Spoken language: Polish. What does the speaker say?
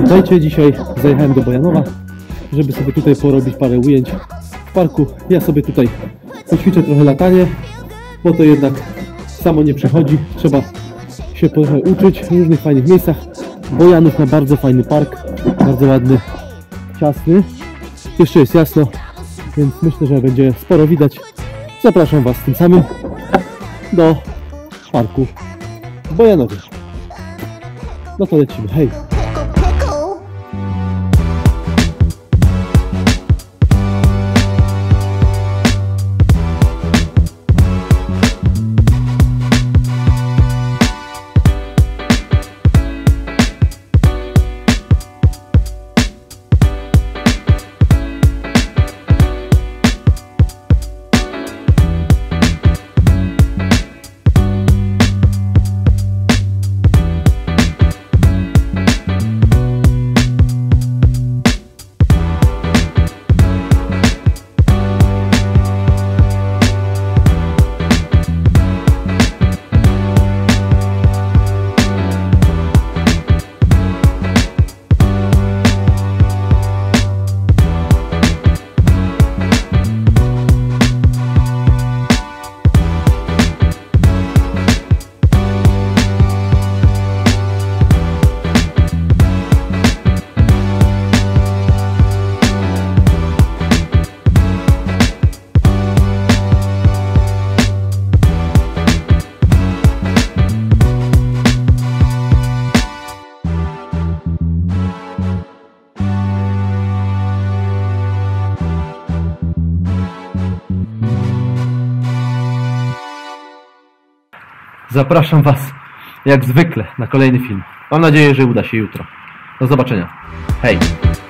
Witajcie, dzisiaj zajechałem do Bojanowa, żeby sobie tutaj porobić parę ujęć w parku. Ja sobie tutaj poćwiczę trochę latanie, bo to jednak samo nie przychodzi. Trzeba się trochę uczyć w różnych fajnych miejscach. Bojanów ma bardzo fajny park, bardzo ładny, ciasny. Jeszcze jest jasno, więc myślę, że będzie sporo widać. Zapraszam Was tym samym do parku w Bojanowie. No to lecimy, hej! Zapraszam Was jak zwykle na kolejny film. Mam nadzieję, że uda się jutro. Do zobaczenia. Hej!